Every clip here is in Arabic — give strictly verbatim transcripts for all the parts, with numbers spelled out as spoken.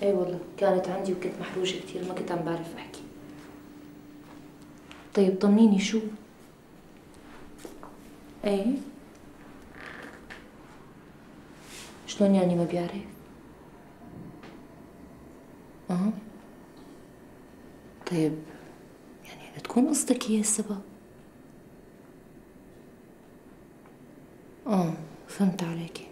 ايه والله كانت عندي وكنت محروجة كثير، ما كنت عم بعرف احكي. طيب طمنيني شو؟ ايه شلون يعني ما بيعرف؟ اه طيب يعني تكون قصدك هي السبب. اه فهمت عليكي.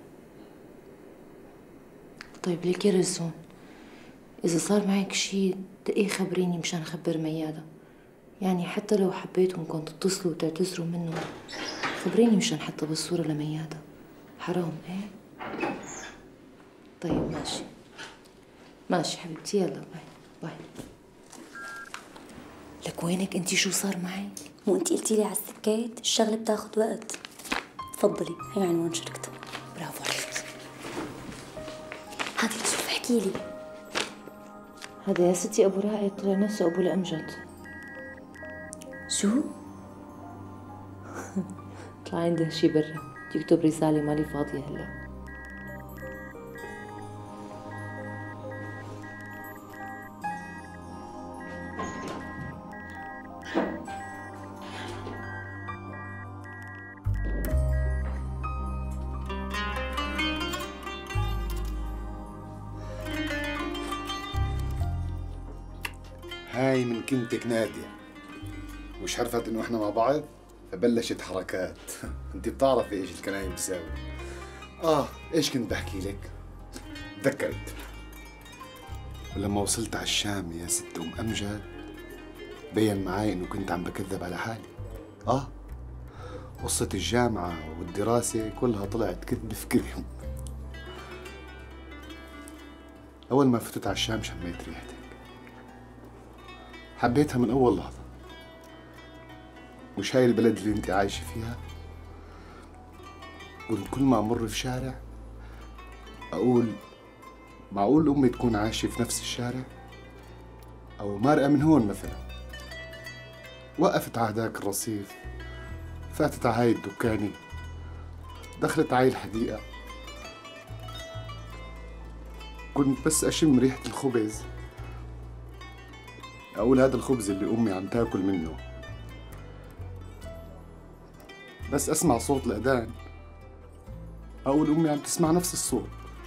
طيب ليكي رزون، إذا صار معك شي دقي خبريني مشان خبر ميادة. يعني حتى لو حبيتوا انكم تتصلوا وتعتذروا منه، خبريني مشان حتى بالصورة لميادة. حرام ايه؟ طيب ماشي ماشي حبيبتي، يلا باي باي. لك وينك انتي؟ شو صار معك؟ مو انتي قلتي لي على السكات الشغله بتاخذ وقت. تفضلي هي عنوان شركتها. برافو عليك. هاتي شوف احكي لي. هذا يا ستي ابو رائد طلع نفسه ابو الامجد. شو؟ طلع عنده شي برا يكتب رسالة، مالي فاضية هلا. هاي من كنتك نادية، وش عرفت انه احنا مع بعض فبلشت حركات. انت بتعرفي ايش الكلام بيساوي. اه ايش كنت بحكي لك؟ تذكرت لما وصلت على الشام يا ست ام امجد بين معي انه كنت عم بكذب على حالي. اه قصة الجامعة والدراسة كلها طلعت كذب في كذب. اول ما فتت على الشام شميت ريحتك، حبيتها من أول لحظة. مش هاي البلد اللي أنت عايشة فيها؟ كنت كل ما أمر في شارع أقول معقول أمي تكون عايشة في نفس الشارع؟ أو مارقة من هون مثلا. وقفت على هداك الرصيف، فاتت على هاي الدكانة، دخلت على هاي الحديقة، كنت بس أشم ريحة الخبز أقول هذا الخبز اللي أمي عم تاكل منه. بس أسمع صوت الأذان أقول أمي عم تسمع نفس الصوت.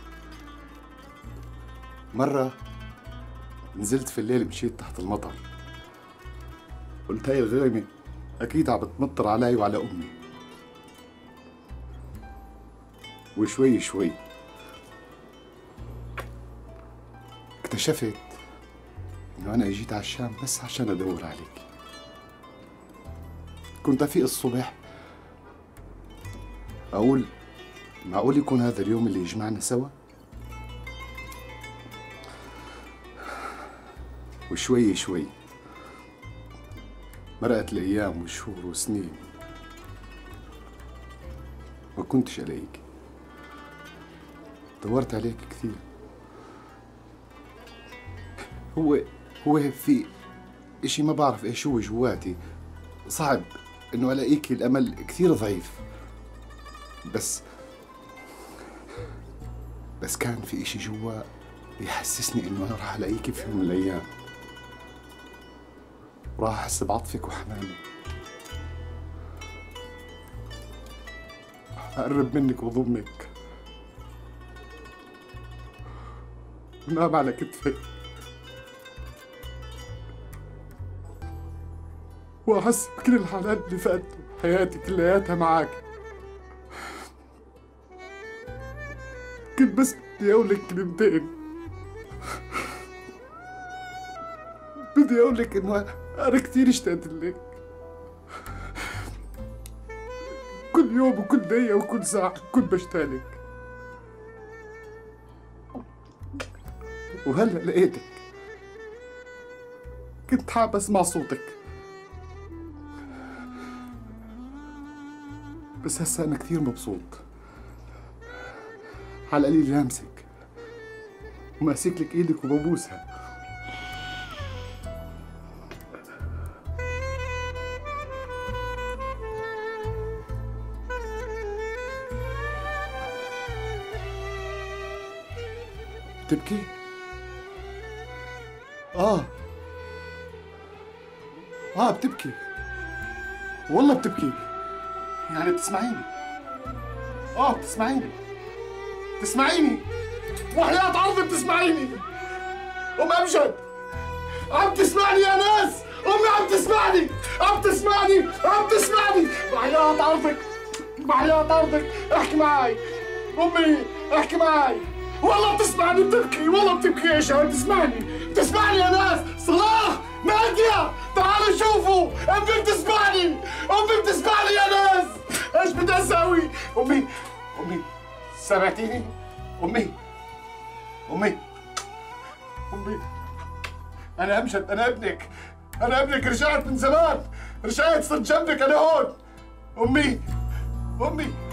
مرة نزلت في الليل مشيت تحت المطر، قلت هاي الغيمة أكيد عم بتمطر علي وعلى أمي. وشوي شوي اكتشفت إنه أنا إجيت على الشام بس عشان أدور عليك. كنت أفيق الصبح أقول معقول يكون هذا اليوم اللي يجمعنا سوا؟ وشوي شوي مرقت الأيام والشهور وسنين، ما كنتش ألاقيك. دورت عليك كثير. هو هو في اشي ما بعرف ايش هو جواتي، صعب انه الاقيكي، الامل كثير ضعيف. بس بس كان في اشي جوا بيحسسني انه انا راح الاقيكي في يوم من الايام، راح احس بعطفك وحنانك، اقرب منك واضمك ونام على كتفك واحس بكل الحالات اللي فاتت حياتي كلياتها معك. كنت بس بدي اقول لك كلمتين. بدي اقول لك انه انا كثير اشتقت لك، كل يوم وكل دقيقة وكل ساعة كنت بشتاق لك، وهلا لقيتك. كنت حابب اسمع صوتك، بس هسا أنا كثير مبسوط. على القليل لامسك وماسك لك إيدك وببوسها. تبكي؟ اه اه بتبكي، والله بتبكي. يعني بتسمعيني؟ اه بتسمعيني بتسمعيني وحياة عرضي بتسمعيني. ام امجد عم تسمعني يا ناس، امي عم تسمعني، عم تسمعني، عم تسمعني. وحياة عرضك، وحياة عرضك احكي معي امي، احكي معي. والله بتسمعني بتبكي، والله بتبكي يا شباب. بتسمعني بتسمعني يا ناس. صلاح، نادية، تعالوا شوفوا امي بتسمعني، امي بتسمعني يا ناس. ايش بدي اسوي؟ امي امي سمعتيني؟ امي امي امي انا امجد، انا ابنك، انا ابنك. رجعت من زمان، رجعت صرت جنبك، انا هون. امي امي